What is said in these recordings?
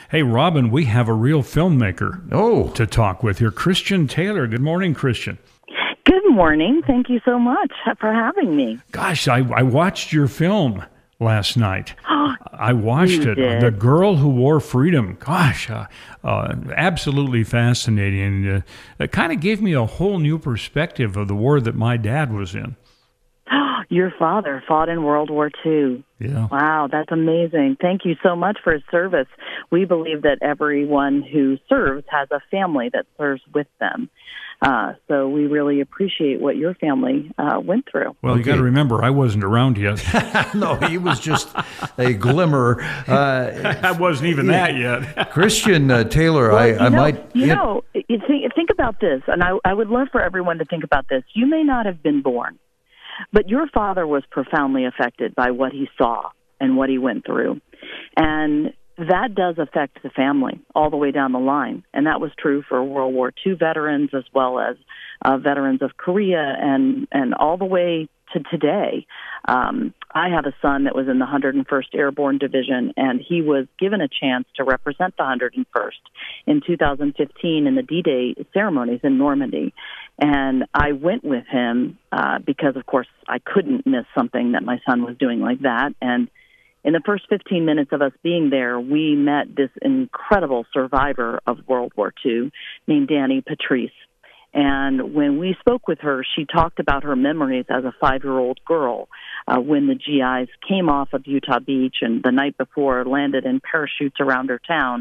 Hey, Robin, we have a real filmmaker to talk with here. Christian Taylor. Good morning, Christian. Good morning. Thank you so much for having me. Gosh, I watched your film last night. I watched it. Did. The Girl Who Wore Freedom. Gosh, absolutely fascinating. It kind of gave me a whole new perspective of the war that my dad was in. Your father fought in World War II. Yeah. Wow, that's amazing. Thank you so much for his service. We believe that everyone who serves has a family that serves with them. So we really appreciate what your family went through. Well, you got to remember, I wasn't around yet. No, he was just a glimmer. I wasn't even that yet. Christian Taylor, well, think about this, and I would love for everyone to think about this. You may not have been born, but your father was profoundly affected by what he saw and what he went through. And that does affect the family all the way down the line. And that was true for World War II veterans as well as veterans of Korea and all the way to today. I have a son that was in the 101st Airborne Division, and he was given a chance to represent the 101st in 2015 in the D-Day ceremonies in Normandy. And I went with him because, of course, I couldn't miss something that my son was doing like that. And in the first 15 minutes of us being there, we met this incredible survivor of World War II named Danny Patrice. And when we spoke with her, she talked about her memories as a 5-year-old girl when the GIs came off of Utah Beach and the night before landed in parachutes around her town.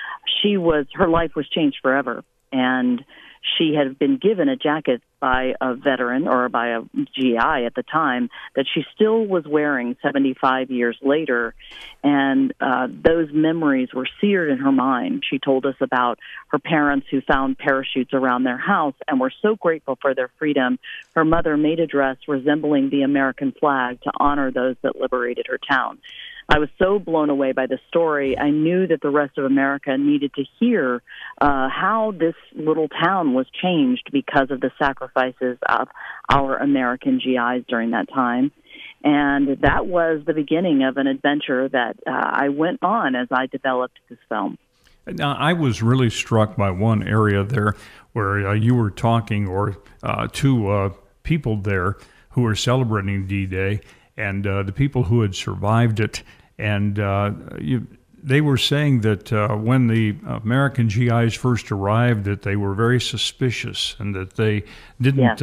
Her life was changed forever. And she had been given a jacket by a veteran or by a GI at the time that she still was wearing 75 years later. And those memories were seared in her mind. She told us about her parents who found parachutes around their house and were so grateful for their freedom. Her mother made a dress resembling the American flag to honor those that liberated her town. I was so blown away by the story. I knew that the rest of America needed to hear how this little town was changed because of the sacrifices of our American GIs during that time. And that was the beginning of an adventure that I went on as I developed this film. Now, I was really struck by one area there where you were talking to people there who were celebrating D-Day, and the people who had survived it. And they were saying that when the American GIs first arrived, that they were very suspicious, and that they didn't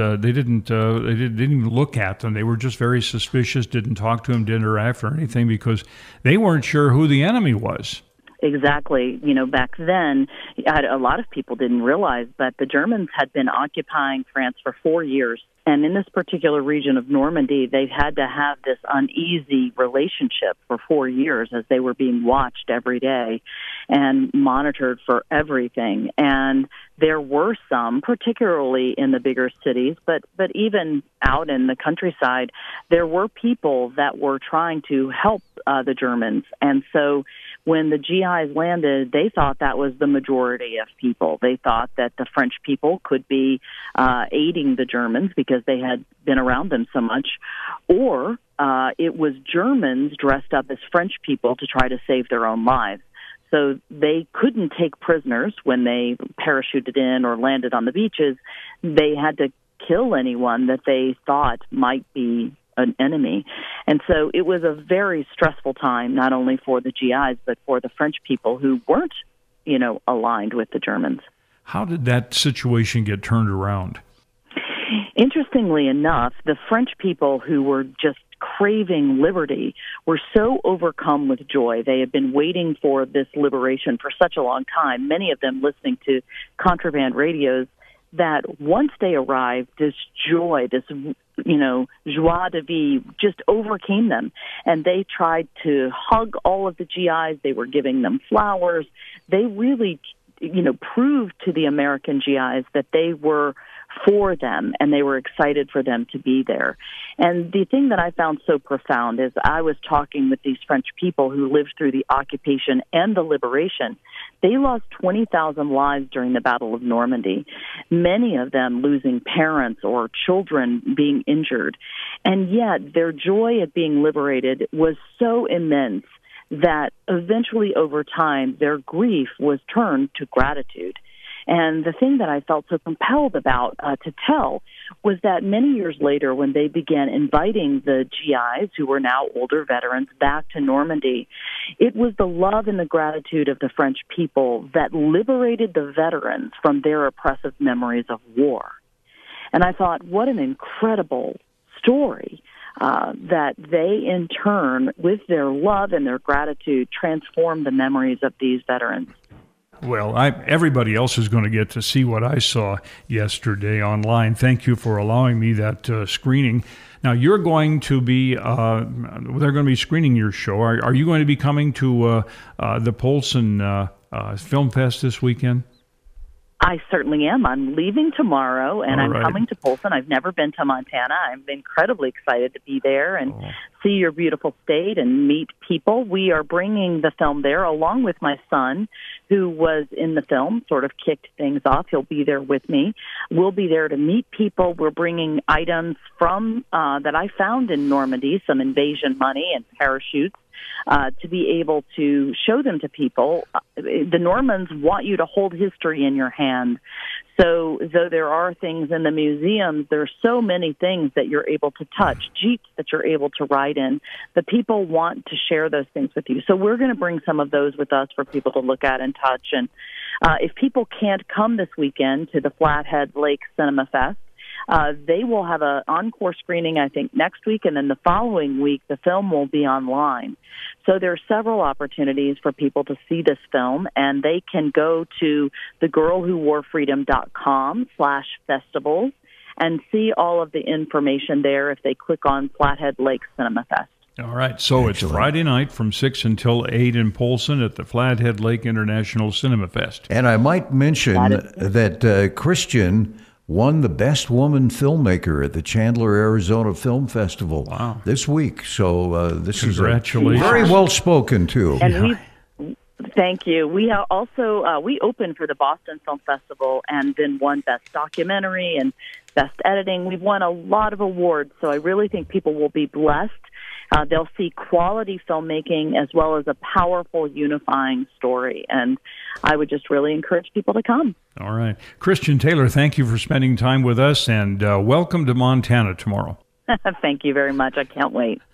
even look at them. They were just very suspicious, didn't talk to them, didn't interact or anything, because they weren't sure who the enemy was. Exactly. Back then, a lot of people didn't realize, but the Germans had been occupying France for 4 years. And in this particular region of Normandy, they had to have this uneasy relationship for 4 years as they were being watched every day and monitored for everything. And there were some, particularly in the bigger cities, but even out in the countryside, there were people that were trying to help the Germans. And so when the GIs landed, they thought that was the majority of people. They thought that the French people could be aiding the Germans because they had been around them so much, or it was Germans dressed up as French people to try to save their own lives. So they couldn't take prisoners when they parachuted in or landed on the beaches. They had to kill anyone that they thought might be an enemy. And so it was a very stressful time, not only for the GIs, but for the French people who weren't, aligned with the Germans. How did that situation get turned around? Interestingly enough, the French people who were just craving liberty were so overcome with joy. They had been waiting for this liberation for such a long time, many of them listening to contraband radios, that once they arrived, this joy, this, joie de vivre just overcame them. And they tried to hug all of the GIs. They were giving them flowers. They really, proved to the American GIs that they were for them, and they were excited for them to be there. And the thing that I found so profound is I was talking with these French people who lived through the occupation and the liberation. They lost 20,000 lives during the Battle of Normandy, many of them losing parents or children being injured. And yet their joy at being liberated was so immense that eventually over time their grief was turned to gratitude. And the thing that I felt so compelled about to tell was that many years later, when they began inviting the GIs, who were now older veterans, back to Normandy, it was the love and the gratitude of the French people that liberated the veterans from their oppressive memories of war. And I thought, what an incredible story that they, in turn, with their love and their gratitude, transformed the memories of these veterans. Well, everybody else is going to get to see what I saw yesterday online. Thank you for allowing me that screening. Now, you're going to be, they're going to be screening your show. Are you going to be coming to the Polson Film Fest this weekend? I certainly am. I'm leaving tomorrow, and All I'm right. coming to Polson. I've never been to Montana. I'm incredibly excited to be there and see your beautiful state and meet people. We are bringing the film there along with my son, who was in the film, sort of kicked things off. He'll be there with me. We'll be there to meet people. We're bringing items from that I found in Normandy, some invasion money and parachutes, to be able to show them to people. The Normans want you to hold history in your hand. So though there are things in the museums, there are so many things that you're able to touch, jeeps that you're able to ride in. The people want to share those things with you. So we're going to bring some of those with us for people to look at and touch. And if people can't come this weekend to the Flathead Lake Cinema Fest, they will have an encore screening, I think, next week, and then the following week, the film will be online. So there are several opportunities for people to see this film, and they can go to thegirlwhoworefreedom.com/festivals and see all of the information there if they click on Flathead Lake Cinema Fest. All right, so it's Friday night from 6 until 8 in Polson at the Flathead Lake International Cinema Fest. And I might mention that Christian won the Best Woman Filmmaker at the Chandler, Arizona Film Festival this week. So this is Congratulations. very well spoken, too. And thank you. We are also we opened for the Boston Film Festival and then won Best Documentary and Best Editing. We've won a lot of awards, so I really think people will be blessed. They'll see quality filmmaking as well as a powerful, unifying story. And I would just really encourage people to come. All right. Christian Taylor, thank you for spending time with us, and welcome to Montana tomorrow. Thank you very much. I can't wait.